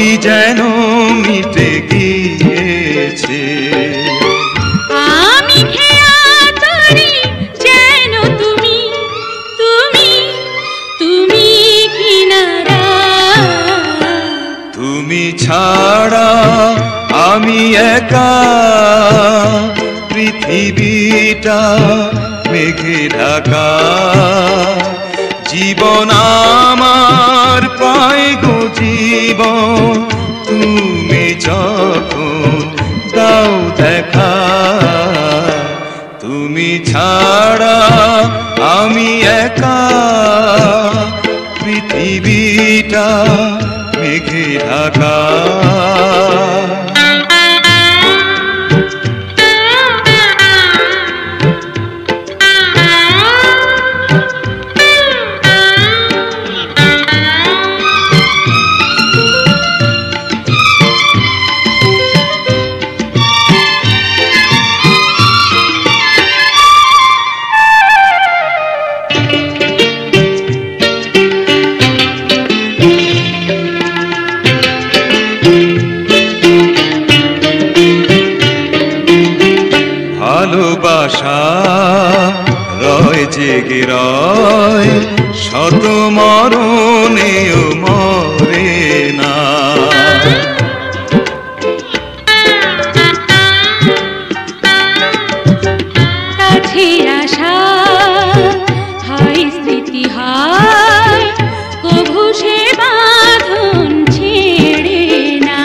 যেন মিটে গিয়েছে। আমি খেয়া তরি যেন তুমি তুমি তুমি কিনারা। তুমি ছাড়া আমি একা, পৃথিবীটা মেঘে ঢাকা। জীবন আমার পায় গো জীবন, তুমি যখন দাও দেখা। তুমি ছাড়া আমি একা, পৃথিবীটা মেঘে ঢাকা। ভালোবাসা রয় জেগে রয়, শত মরণেও মরে না। কাছে আসা হয় স্মৃতি হয়, কভু সে বাঁধন ছেড়ে না।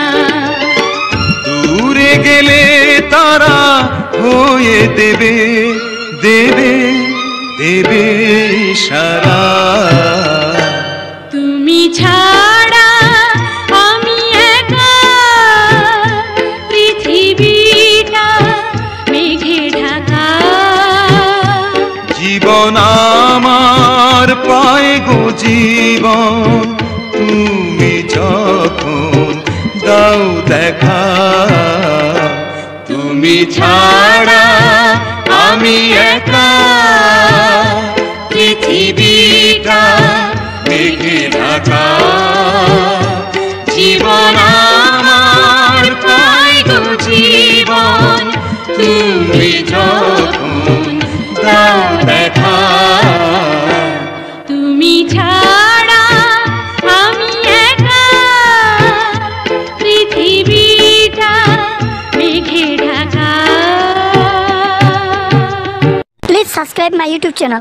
দূরে গেলে তারা হয়ে দেবে দেবে দেবে ইশারা। তুমি ছাড়া আমি একা, পৃথিবীটা মেঘে ঢাকা। জীবন আমার পায় গো জীবন, তুমি যখন দাও দেখা। তুমি ছাড়া আমি একা, পৃথিবীটা মেঘে ঢাকা। জীবন আমার পায় গো জীবন, তুমি যখন দাও দেখা। তুমি ছাড়া আমি একা, পৃথিবীটা মেঘে Dhaka. Please subscribe my YouTube channel.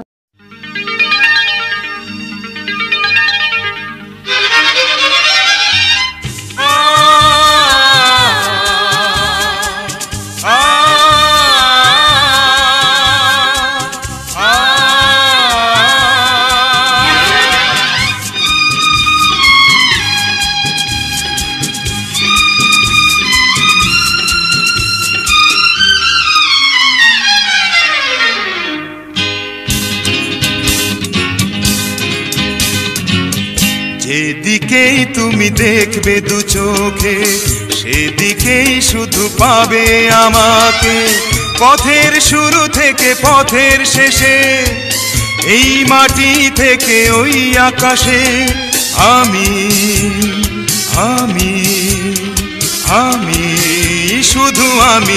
যেদিকেই তুমি দেখবে দু চোখে, সেদিকেই শুধু পাবে আমাকে। পথের শুরু থেকে পথের শেষে, এই মাটি থেকে ওই আকাশে। আমি আমি আমি শুধু আমি।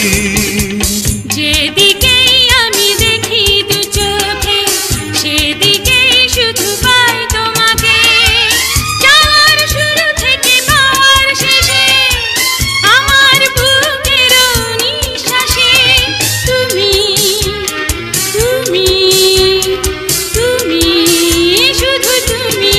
যেদিকেই আমি দেখি দু চোখে, সেদিকেই শুধু পাই তোমাকে। যাওয়ার শুরু থেকে পাওয়ার শেষে, আমার বুকের নিঃশ্বাসে। তুমি তুমি তুমি শুধু তুমি।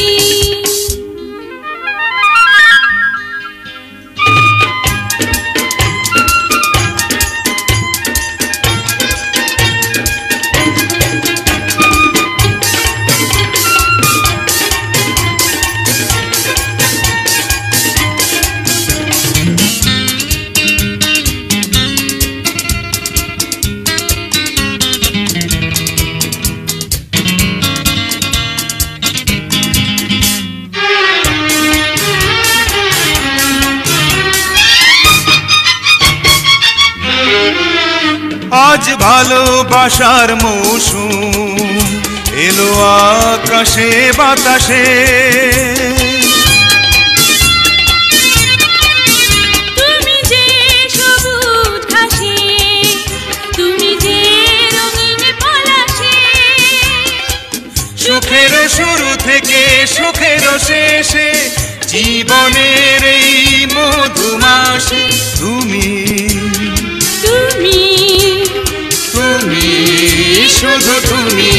আজ ভালোবাসার মৌসুম এলো আকাশে বাতাসে। মাসের এই মধুমাসে তুমি তুমি তুমি শুধু তুমি।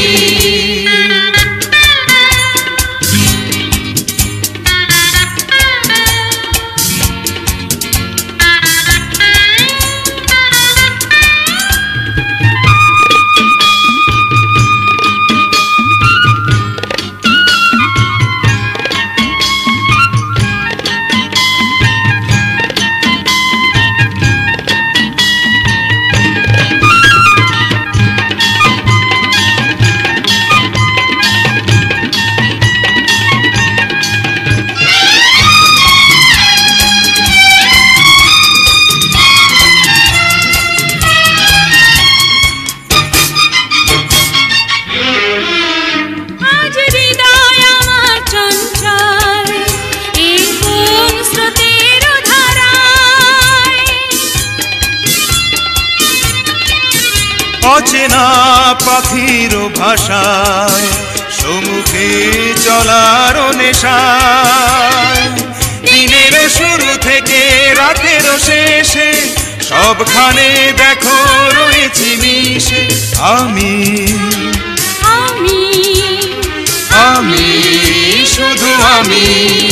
অচেনা পাখির ভাষায় সম্মুখে চলার নেশায়, দিনের শুরু থেকে রাতের শেষে সবখানে দেখো রয়েছি মিশে। আমি আমি আমি শুধু আমি।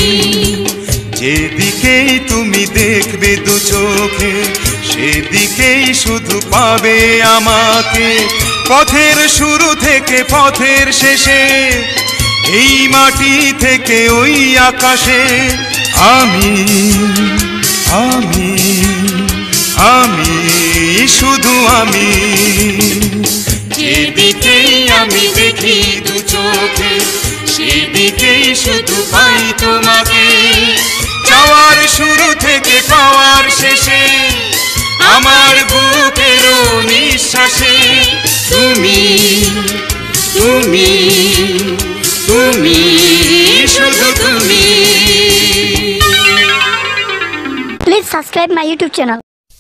যেদিকেই তুমি দেখবে দু চোখে সেদিকেই শুধু পাবে আমাকে। পথের শুরু থেকে পথের শেষে, এই মাটি থেকে ওই আকাশে, আমি আমি আমি শুধু আমি। যেদিকেই আমি দেখি দু চোখে সেদিকেই শুধু পাই তোমাকে। যাওয়ার শুরু থেকে পাওয়ার শেষে, আমার বুকের নিঃশ্বাসে তুমি তুমি তুমি শুধু তুমি। Please subscribe my YouTube channel.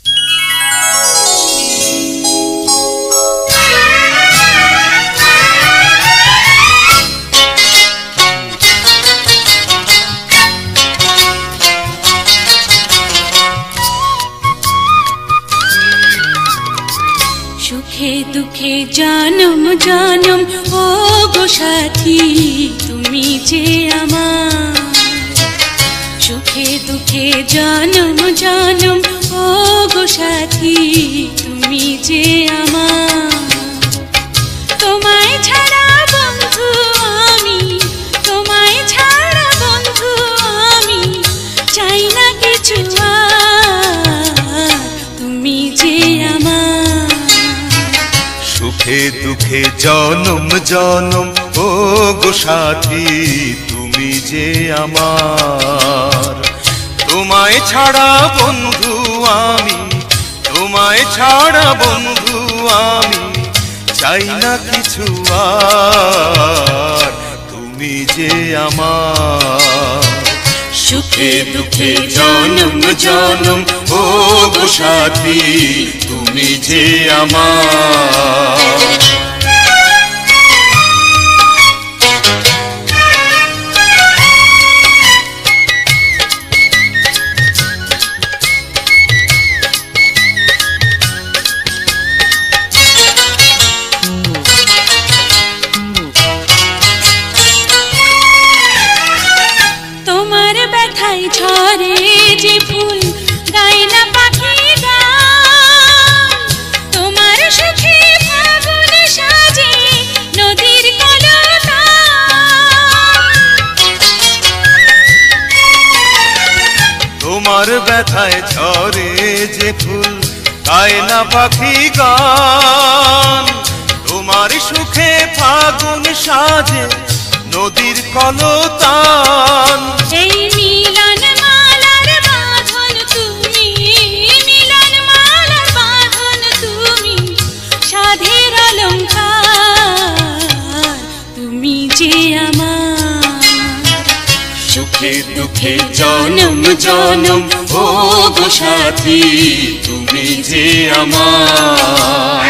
সুখে দুঃখে জনম জনম ও গো সাথী তুমি যে আমার। সুখে দুঃখে জনম জনম ও গো সাথী তুমি যে আমার। তোমায় ছাড়া বন্ধু আমি, তোমায় ছাড়া বন্ধু আমি, চাই না কিছু আর, তুমি যে আমার। সুখে দুঃখে জনম জনম ও গো সাথী তুমি যে আমার। তোমায় ছাড়া বন্ধু আমি, তোমায় ছাড়া বন্ধু আমি, চাই না কিছু আর, তুমি যে আমার। সুখে দুঃখে জনম জনম ও গো সাথী তুমি যে আমার। তোমার ব্যথায় ঝরে যে ফুল গায় না পাখি গান, তোমার সুখে ফাগুন সাজে নদীর কলতান। তোমার ব্যথায় ঝরে যে ফুল গায় না পাখি গান, তোমার সুখে ফাগুন সাজে নদীর কলতান। এই মিলন মালার বাঁধন তুমি, মিলন মালার বাঁধন তুমি, সাধের অলংকার তুমি যে আমার। সুখে দুঃখে জনম জনম ও গো সাথী তুমি যে আমার।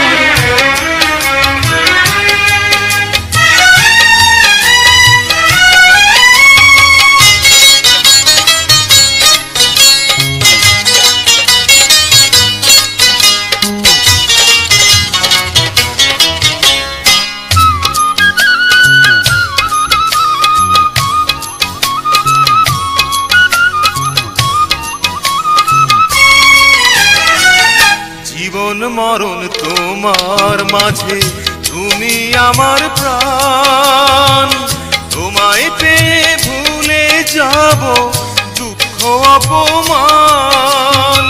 জীবন মরণ তোমার মাঝে, তুমি আমার প্রাণ। তোমায় পেয়ে ভুলে যাব দুঃখ অপমান।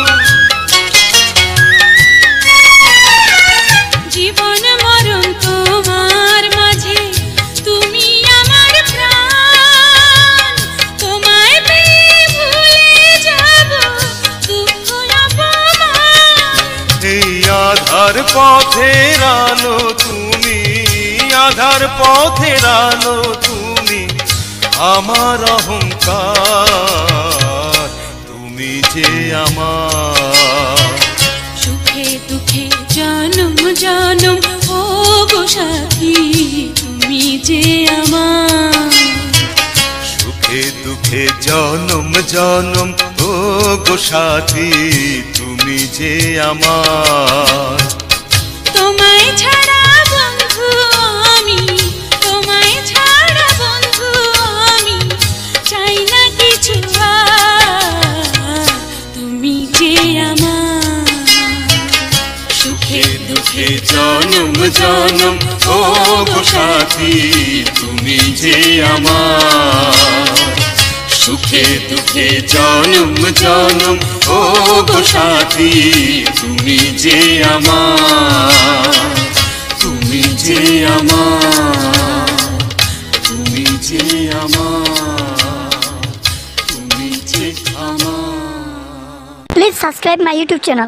জীবন মরণ তোমার মাঝে, তুমি আমার প্রাণ। তোমায় পেয়ে ভুলে যাব দুঃখ অপমান। এই আধার পথের আলো তুমি, আধার পথের আলো তুমি, আমার অহংকার, তুমি যে আমার। সুখে দুঃখে জনম জনম ও গো সাথী, তুমি যে আমার। সুখে দুঃখে জনম জনম ও গো সাথী, তুমি যে আমার। তোমায় ছাড়া বন্ধু আমি, তোমায় ছাড়া বন্ধু আমি, চাই না কিছু আর, তুমি যে আমার। সুখে দুঃখে জনম জনম ও গো সাথী, তুমি যে আমার। সুখে দুঃখে জনম জনম ও গো সাথী, তুমি যে আমার। তুমি যে আমার, তুমি যে আমার, তুমি যে আমার। Please subscribe my YouTube channel.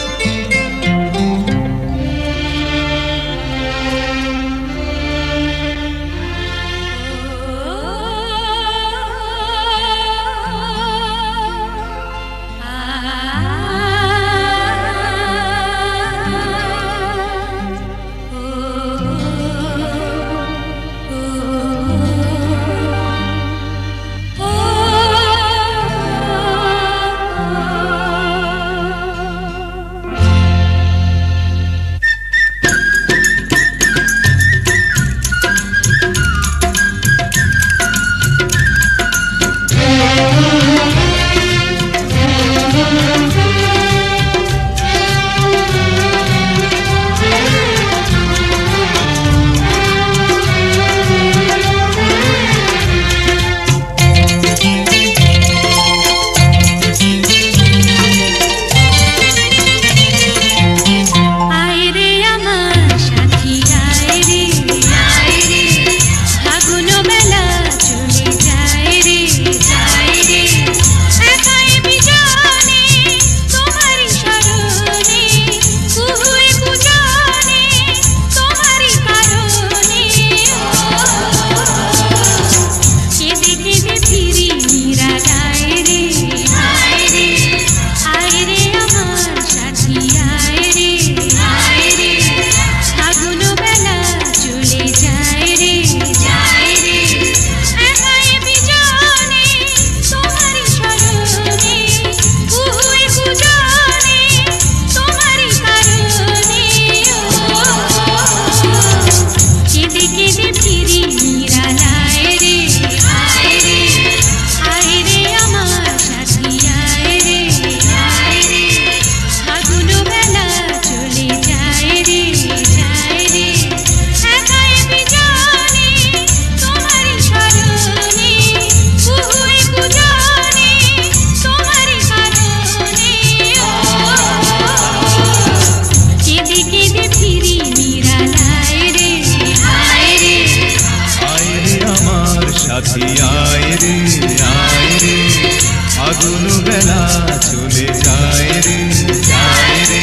ফাগুন বেলা চলে যায় রে, যায় রে,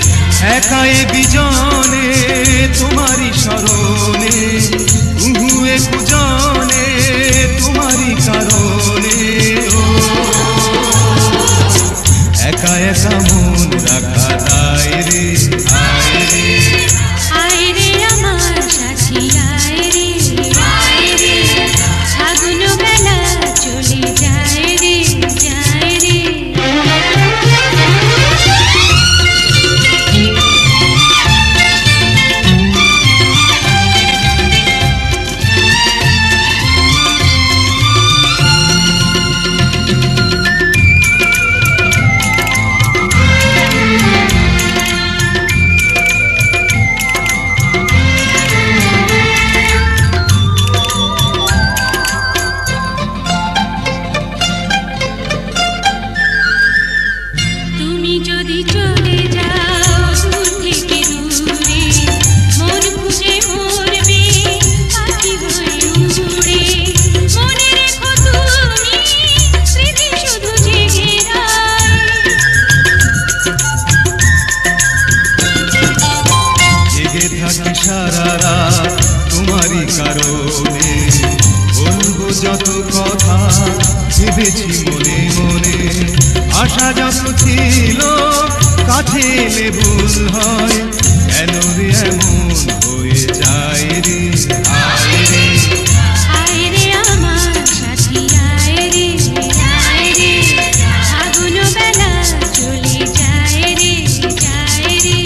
একাই বিজনে তোমারি স্মরণে, কুহুয়ে কুজনে তোমারি কারণে, ও একা একা মন রাখা দায় রে, আয় রে, আয় রে আমার সাথী, আয় রে, আয় রে, ফাগুন বেলা চলে যায় রে, যায় রে। তুমি যদি চলে যাও দূর থেকে দূরে, মন খুঁজে মরবে পাখি হয়ে উড়ে। মনে রেখো তুমি স্মৃতি শুধু জেগে জেগে থাকি সারা রাত তোমারই কারণে, বলবো যত কথা ভেবেছি মনে মনে। আশা যত ছিল কাছে এলে ভুল হয়, কেন রে এমন হয়ে যায় রে। আয় রে আয় রে আমার সাথী, আয় রে আয় রে, আগুন বেলা চলে যায় রে যায় রে।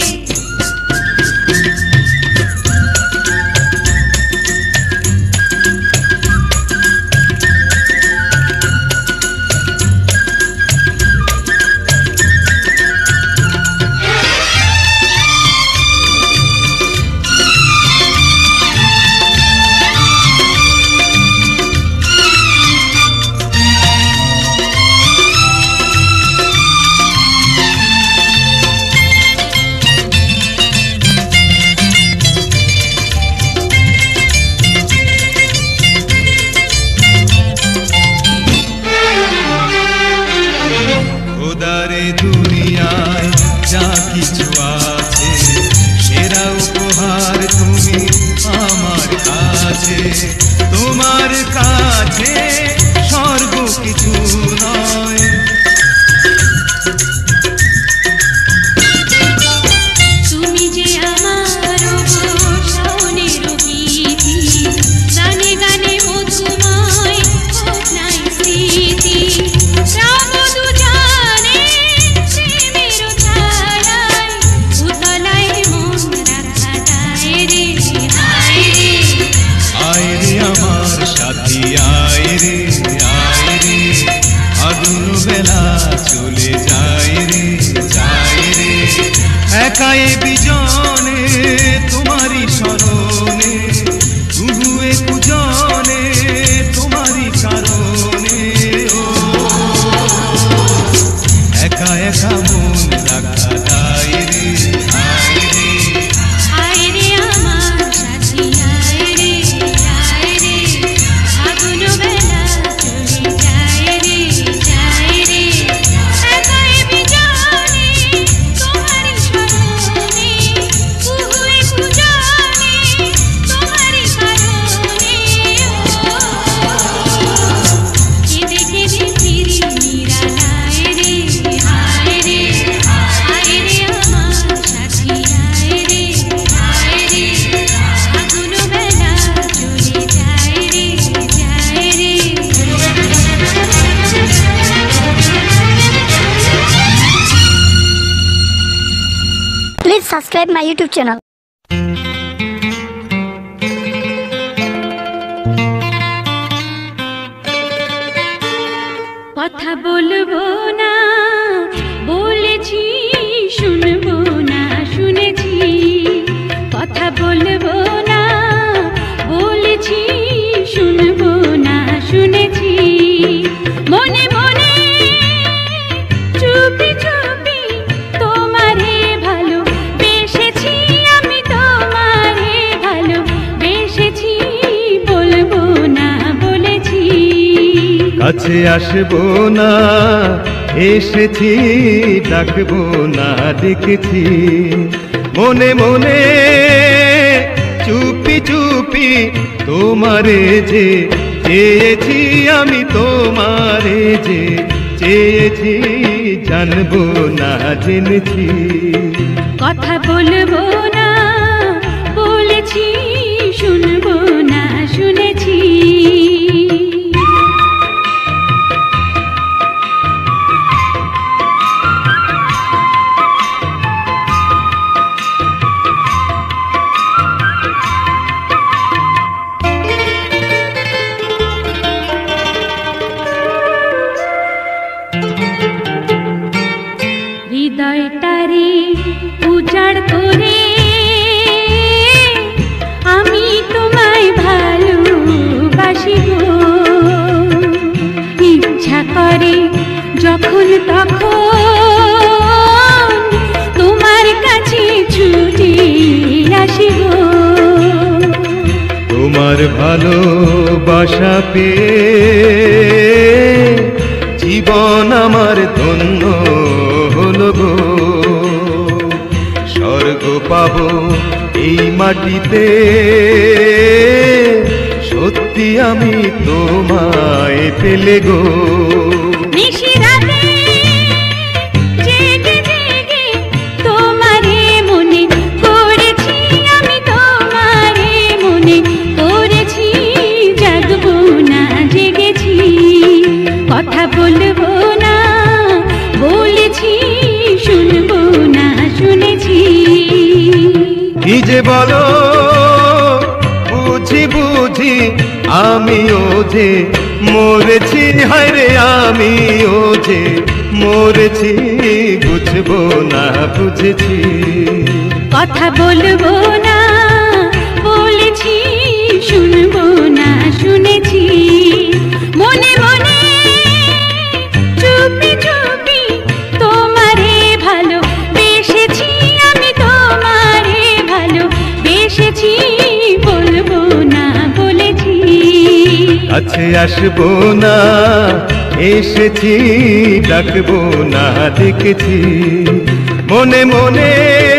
খোদারে দুনিয়ায় যা কিছু আছে, সেরা উপহার তুমি আমার কাছে। তোমার কাছে স্বর্গ কিছু নয়। তুমি যে আমার শাওনের গীতি, গানে গানে মধুময় হোক নাই স্মৃতি। রাম দুজনে প্রেমের ছায়ায় উতলায় মন রাখা যায় রে। আয় রে আয় রে আমার সাথী, আয় রে আয় রে, আগুন বেলা চলে যায় রে যায় রে। একাই বিজনে তোমারই স্মরণে, তুহুয়ে কুজনে তোমারই কারণে। ও একা একা মন রাখা যায় রে। আয় রে আয় রে আমার সাথী, আয় রে আয় রে, আগুন বেলা চলে যায় রে যায় রে। একাই বিজনে তোমারই স্মরণে, তুহুয়ে কুজনে তোমারই কারণে। কেঁদে কেঁদে ফিরি নিরালায় রে। আয় রে আয় রে আমার সাথী, আয় রে আয় রে, আগুন বেলা চলে যায় রে যায় রে। Please subscribe my YouTube channel. কথা বলবো না বলেছি, শুনবো না শুনেছি। কথা বলবো না বলেছি, শুনবো না শুনেছি। মনে মনে চুপি চুপি তোমারে ভালো বেসেছি, আমি তোমারে ভালো বেসেছি। বলবো না বলেছি। কাছে আসবো না এসেছি, ডাকবো না ডেকেছি। মনে মনে চুপি চুপি তোমারে যে চেয়েছি, আমি তোমারে যে চেয়েছি। জানবো না জেনেছি। কথা বলবো না বলেছি, শুনবো না শুনেছি। হৃদয়টারে উজাড় করে আমি তোমায় ভালোবাসি গো। ইচ্ছা করে যখন তখন ভালোবাসা পেয়ে জীবন আমার ধন্য হলো গো। স্বর্গ পাবো এই মাটিতে, সত্যি আমি তোমায় পেলে গো। কথা বলবো না বলেছি, শুনবো না শুনেছি। কি যে বলো বুঝি বুঝি আমিও যে মরেছি, হায় রে আমিও যে মরেছি, বুঝবো না বুঝেছি। কথা বলবো না বলেছি, শুনবো না শুনেছি। মনে মনে চুপি চুপি তোমারে ভালো বেসেছি, আমি তোমারে ভালো বেসেছি, বলবো না বলেছি। কাছে আসবো না এসেছি, ডাকবো না দেখেছি। মনে মনে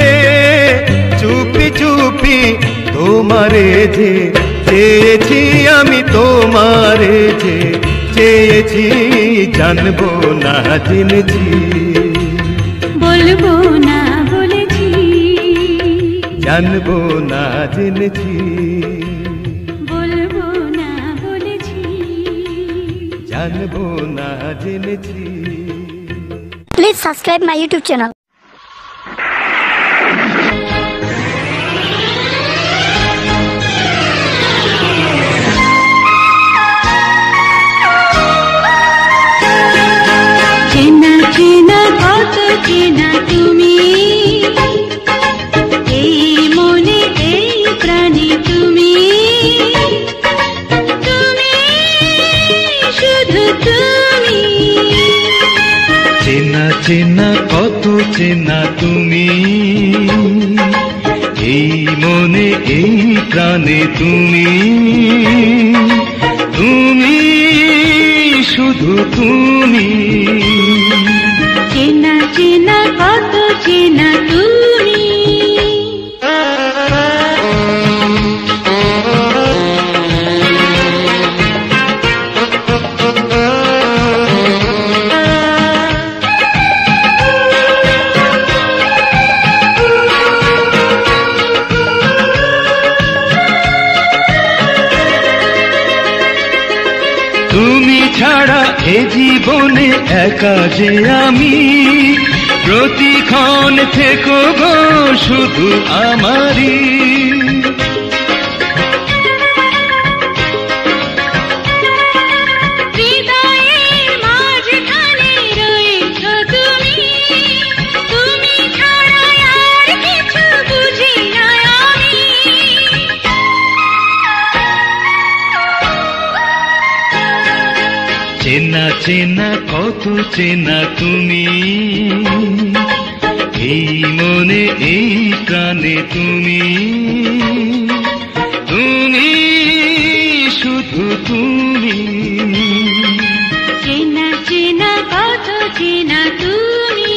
চুপি চুপি তোমারে যে চেয়েছি, আমি তোমারে যে চেয়েছি, জানবো না জেনেছি। বলবো না বলেছি, জানবো না জেনেছি। বলবো না বলেছি, জানবো না জেনেছি। Please subscribe my YouTube channel. চেনা চেনা কত চেনা তুমি, এই মনে এই প্রাণে তুমি, তুমি শুধু তুমি। চেনা চেনা কত চেনা তুমি, এই মনে এই প্রাণে তুমি, তুমি শুধু তুমি। চেনা চেনা কত চেনা তুমি। তুমি ছাড়া এ জীবনে একা যে আমি, প্রতিক্ষণ থেকো গো শুধু আমারই। হৃদয়ের মাঝখানে রয়েছো তুমি, তুমি ছাড়া আর কিছু বুঝি না আমি। চেনা চেনা কত চেনা তুমি, এই মনে এই প্রাণে তুমি, তুমি শুধু তুমি। চেনা চেনা কত চেনা তুমি।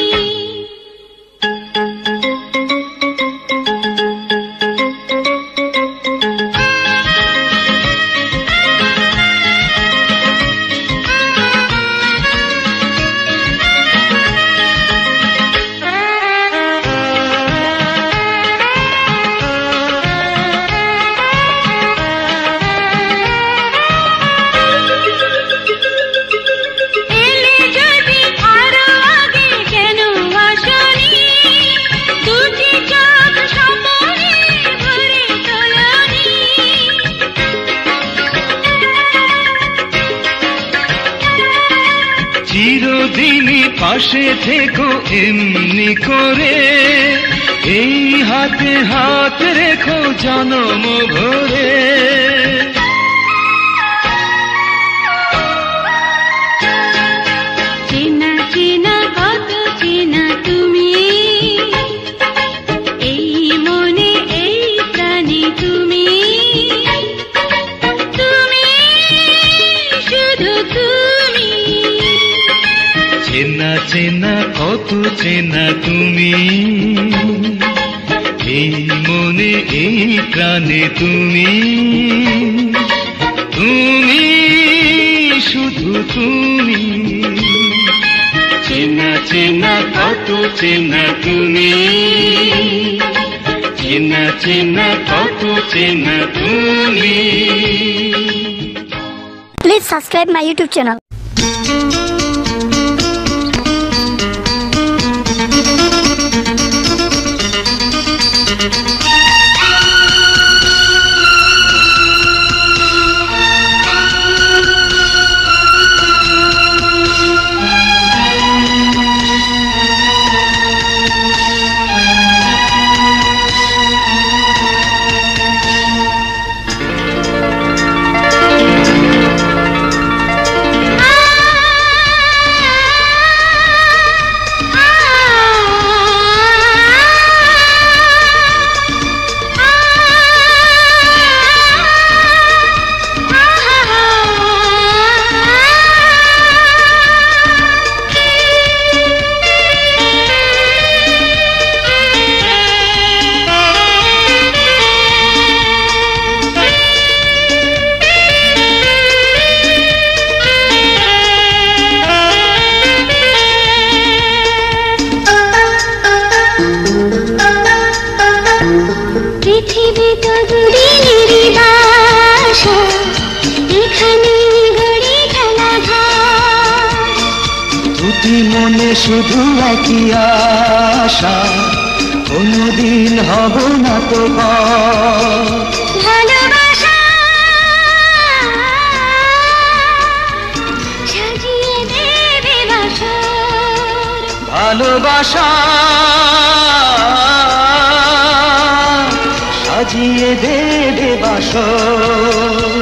চিরদিনই পাশে থেকো এমনি করে, এই হাতে হাত রেখো জনম ভরে। চেনা চেনা কত চেনা তুমি, এই মনে এই প্রাণে তুমি, কত চেনা তুমি, এই মনে এই প্রাণে তুমি, তুমি শুধু তুমি। চেনা চেনা কত চেনা তুমি, চেনা চেনা কত চেনা তুমি। Please subscribe my YouTube channel. পৃথিবী তো দূরেরই বাসা, এখানে গড়ে খেলা ঘর। দুটি মনে শুধু একই আশা, কোনদিন হব না তো পর। ভালোবাসা সাজিয়ে দেবে বাসর, ভালোবাসা সাজিয়ে দেবে বাসর।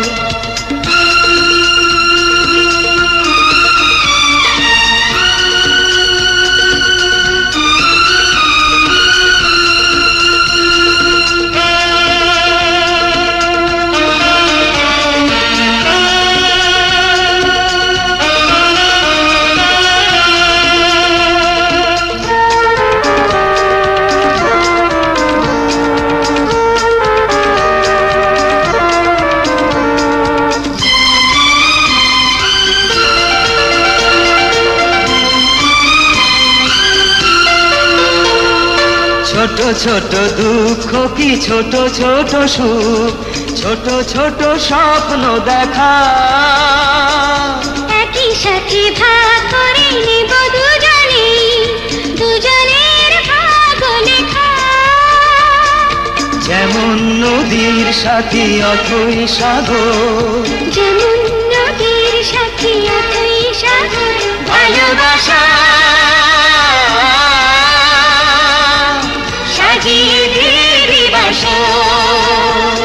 ছোট ছোট দুঃখ কি ছোট ছোট সুখ, ছোট ছোট স্বপ্ন দেখা, একই সাথে ভাগ করে নেব দুজনে, দুজনের ভাগ লেখা। যেমন নদীর সাথী অথই সাগর, যেমন নদীর সাথে অথই সাগর। ভালোবাসা সাজিয়ে দেবে বাসর।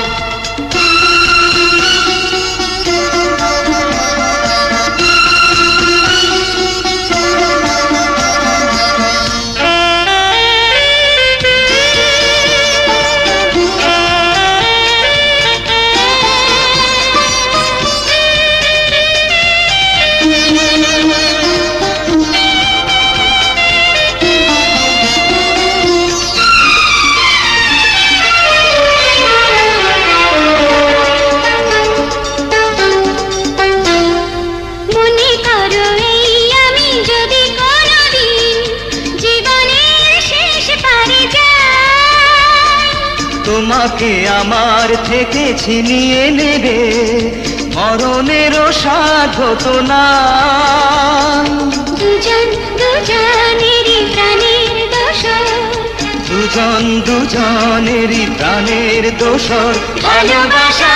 তোমাকে আমার থেকে ছিনিয়ে নেবে মরণেরও সাধ্য তো না। দুজন দুজনেরই প্রাণের দোসর, দুজন দুজনেরই প্রাণের দোসর। ভালোবাসা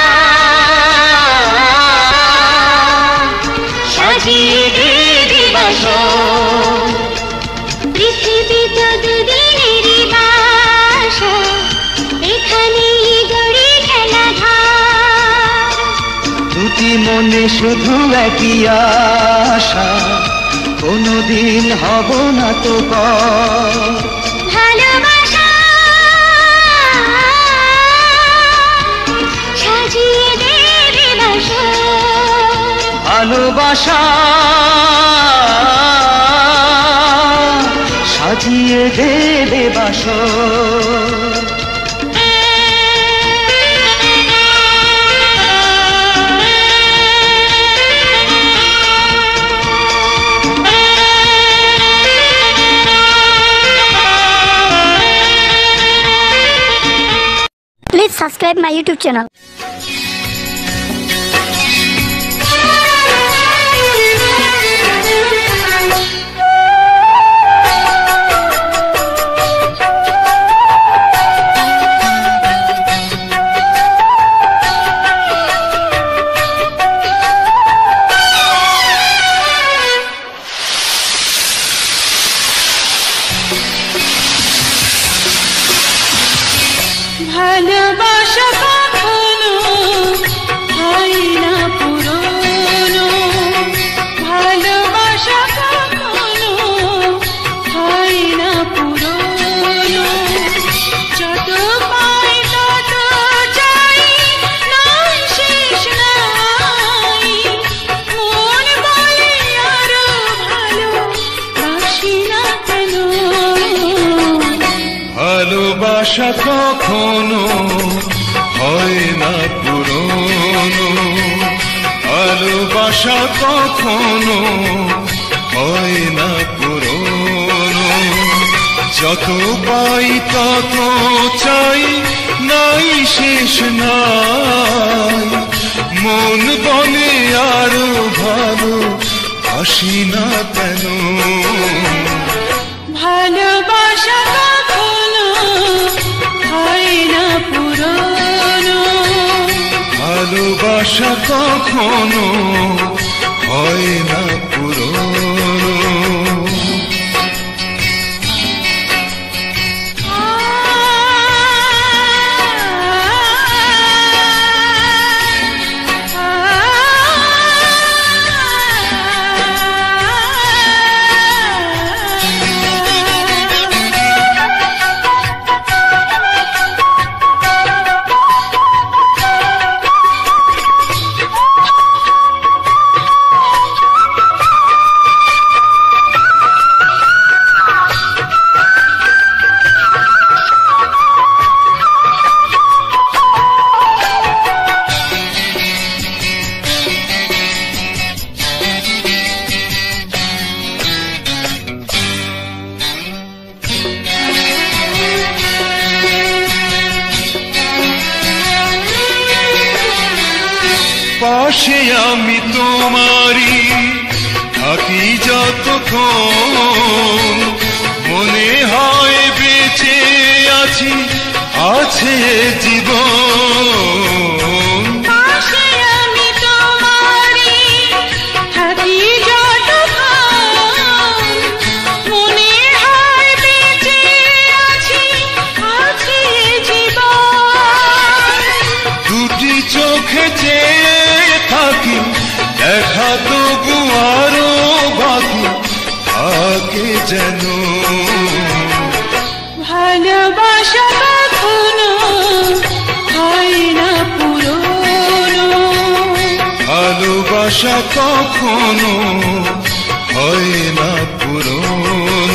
সাজিয়ে দেবে বাসর। পৃথিবী তো দুদিনেরই বাসা, এখানেই গড়ে খেলা ঘর। দুটি মনে শুধু একই আশা, কোনদিন হব না তো পর। ভালোবাসা সাজিয়ে দেবে বাসর। ভালোবাসা সাজিয়ে দেবে বাসর। Please subscribe my YouTube channel. ভালোবাসা কখনো হয় না পুরনো, ভালোবাসা কখনো হয় না পুরনো। যত পাই তত চাই, নাই শেষ নাই। মন বলে আরো ভালো বাসি না কেন। ভালোবাসা কখনো হয় না পুরনো, ভালোবাসা কখনো হয় না পুরনো। যত পাই তত চাই, নাই শেষ নাই। মন বলে আরো ভালো আসি না কেন। ভালোবাসা কখনো হয় না পুরনো, ভালোবাসা কখনো হয় না পুরনো। পাশে আমি তোমারি থাকি যতক্ষণ, মনে হয় বেঁচে আছি, আছে জীবন। পাশে আমি তোমারি থাকি যতক্ষণ, মনে হয় বেঁচে আছি, আছে জীবন। দুটি চোখে চেয়ে থাকি, দেখা তবু আরো বাকি থাকে যেন। ভালোবাসা কখনো হয় না পুরনো, ভালোবাসা কখনো হয় না পুরনো।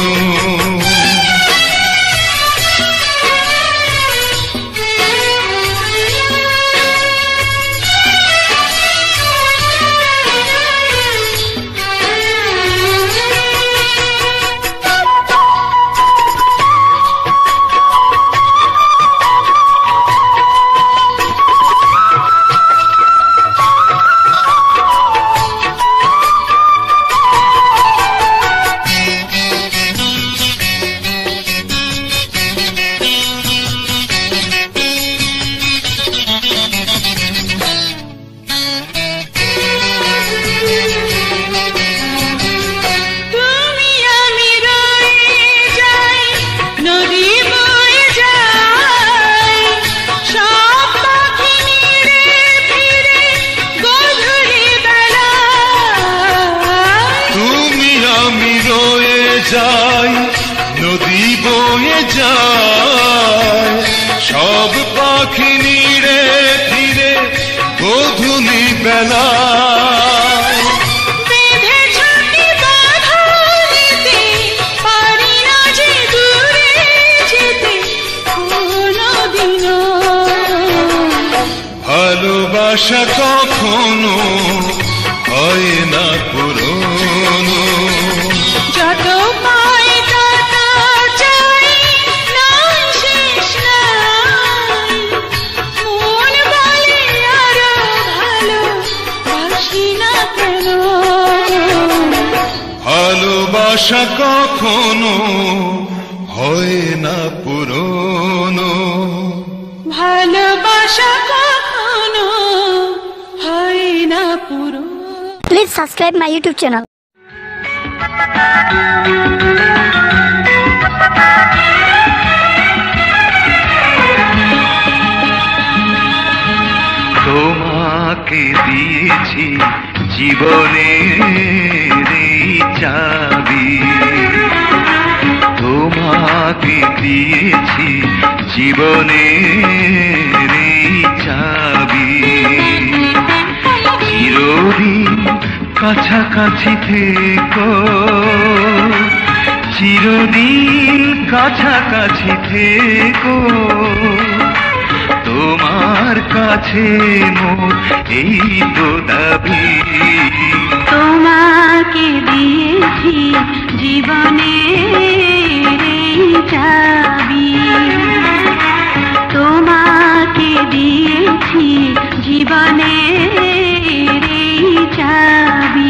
যায় নদী বয়ে যায় সব পাখি নিড়ে ফিরে গোধূলি বেলা বেঁধে ছুটি বাঁধা দিতে পারি না যে ভালোবাসা কখনো হয় না পুরনো। যত পাই তত চাই, নাই শেষ নাই। মন বলে আরো ভালো বাসি না কেন। ভালোবাসা কখনো হয় না পুরনো। ভালোবাসা কখনো হয় না পুরো। Please subscribe my YouTube channel. তোমাকে দিয়েছি জীবনের এই চাবি, তোমাকে দিয়েছি জীবনের এই চাবি। চিরদিন কাছাকাছি থেকো, চিরদিন কাছাকাছি থেকো, তোমার কাছে মোর এই তো দাবি। তোমাকে দিয়েছি জীবনের এই চাবি, তোমাকে দিয়েছি জীবনের এই চাবি।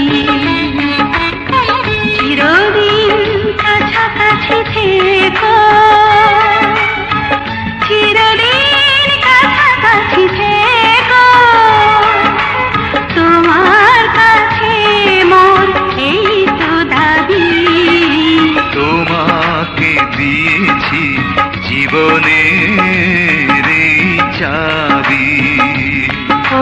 চিরদিন কাছাকাছি থেকো, চিরদিন কাছাকাছি থেকো, তোমার কাছে মোর এই তো দাবি। তোমাকে দিয়েছি জীবনের এই চাবি। ও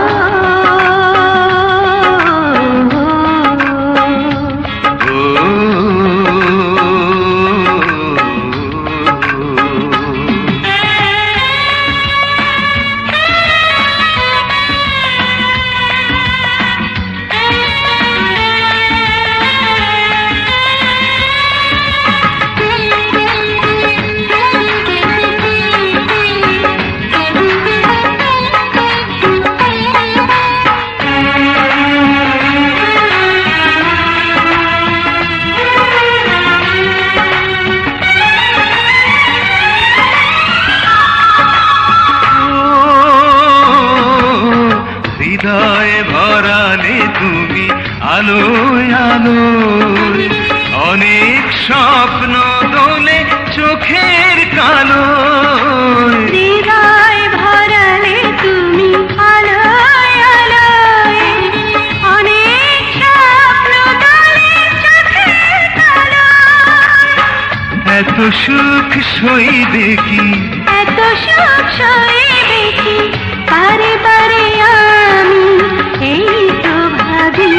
হৃদয়ে ভরালে তুমি আলোয় আলোয়, অনেক স্বপ্ন দোলে চোখের কালো। হৃদয় ভরালে তুমি আলোয় আলোয়, অনেক স্বপ্ন দোলে চোখের কালো। এত সুখ সইবে কি, এত সুখ সইবে কি, বারে বারে আমি এই তো ভাবি।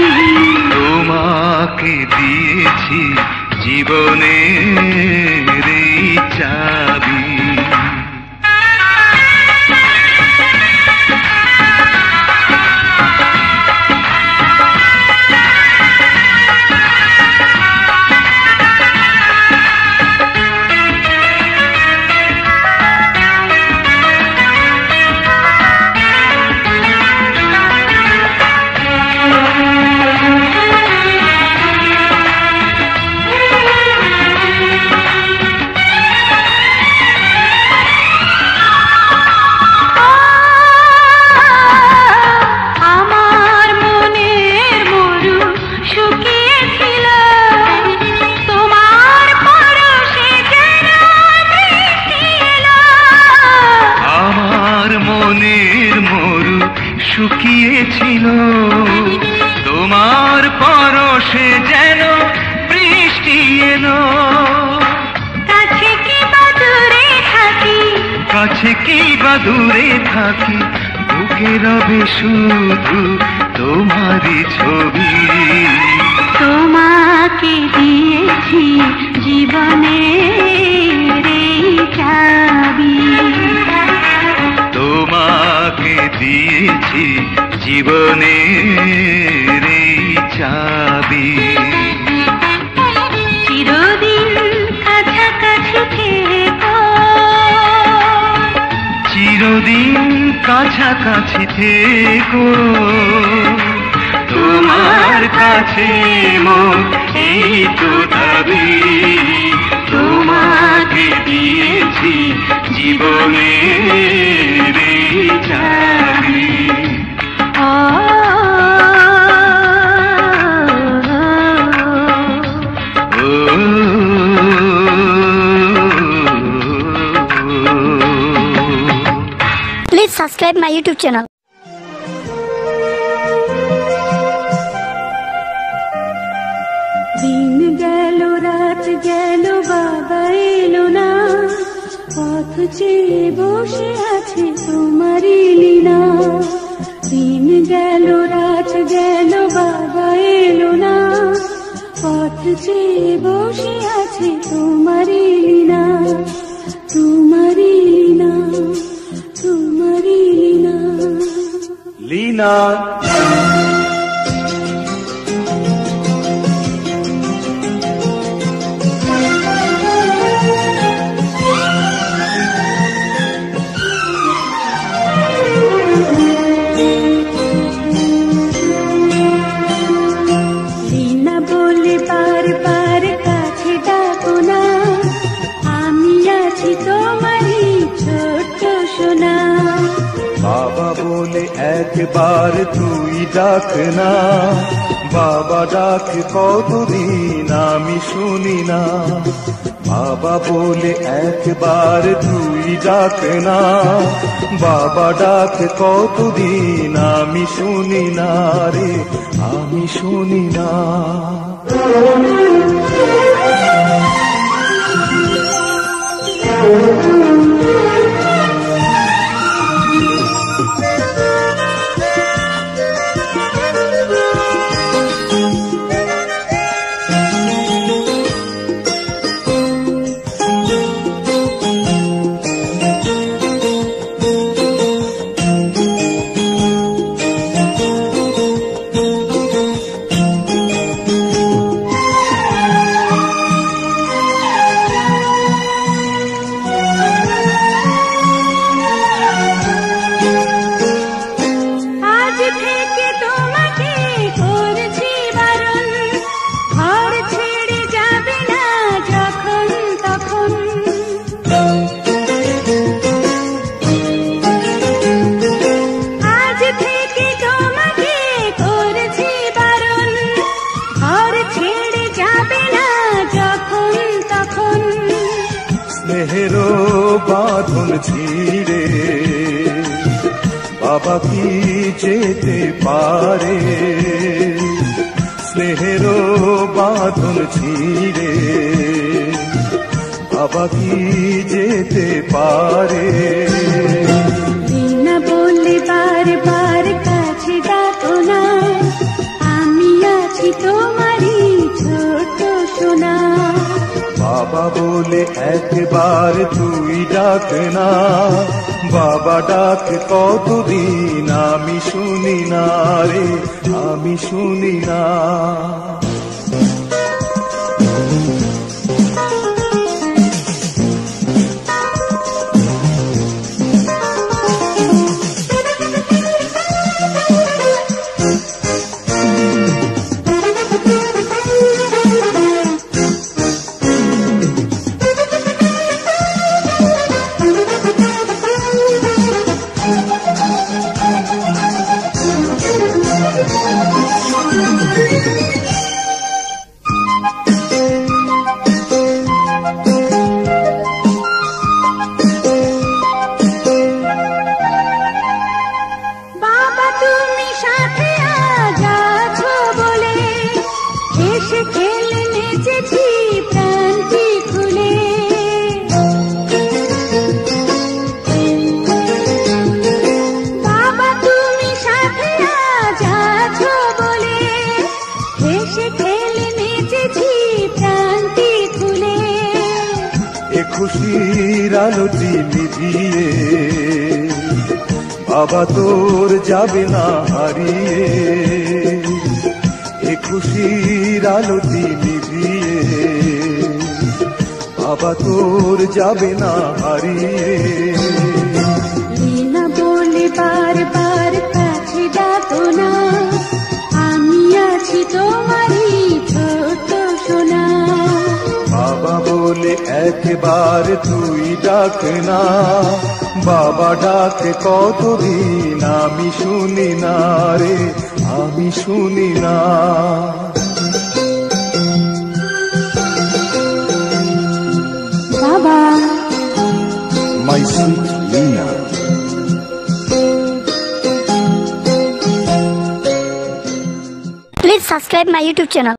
তোমাকে দিয়েছি জীবনের এই চাবি। শুকিয়েছিল তোমার পরশে যেন বৃষ্টি এলো। কাছে কি বা দূরে থাকি, কাছে কি বা দূরে থাকি, বুকে রবে শুধু তোমারই ছবি। তোমাকে দিয়েছি জীবনের এই চাবি, তোমাকে দিয়েছি জীবনের এই চাবি। চিরদিন কাছাকাছি থেকো, চিরদিন কাছাকাছি থেকো, তোমার কাছে মোর এই তো দাবি, তোমাকে দিয়েছি জীবনের এই চাবি। Please subscribe my YouTube channel. দিন গেল রাত গেল বাবা এলো না, পথ চেয়ে বসে আছে তোমারই লীলা। দিন গেল রাত গেল বাবা এলো না, পথ চেয়ে বসে আছে তোমারই লীলা, তোমারই লীলা, তোমারই লীলা। লীনা লীনা বলে বারবার কাছে ডাকো না, আমি আছি তোমারই ছোট্ট সোনা। বাবা বলে একবার তুই ডাক না, বাবা ডাক কতদিন আমি শুনি না। বাবা বলে একবার তুই ডাক না, বাবা ডাক কতদিন আমি শুনি না রে, আমি শুনি না। আজ থেকে তোমাকে করছি বারণ, ঘর ছেড়ে যাবে না যখন তখন। আজ থেকে তোমাকে করছি বারণ, ঘর ছেড়ে যাবে না যখন তখন। স্নেহেরও বাঁধন ছিঁড়ে বাবা কি যেতে পারে, স্নেহেরও বাঁধন ছিঁড়ে বাবা কি যেতে পারে। লীনা বলে বারবার কাছে ডাকো না, আমি আছি তোমারই ছোট সোনা। বাবা বলে একবার তুই ডাক না, বাবা ডাক কতদিন আমি শুনি না রে, আমি শুনি না। বাবা তুমি সাথে আজ আছো বলে, এসে খেলে নেচেছি প্রাণটি খুলে। বাবা তুমি সাথে আজ আছো বলে, এসে খেলে নেচেছি প্রাণটি খুলে। এ খুশির আলোটি নিভিয়ে বাবা তোর যাবে না হারিয়ে, এ খুশির আলোটি নিভিয়ে বাবা তোর যাবে না হারিয়ে। লীনা বলে ডাকো না, আমি আছি তোমারই ছোট সোনা। বাবা বলে একবার তুই ডাক না, বাবা ডাকে কতদিন আমি শুনি না রে, আমি শুনি না। বাবা, My sweet Lina. Please subscribe my YouTube channel.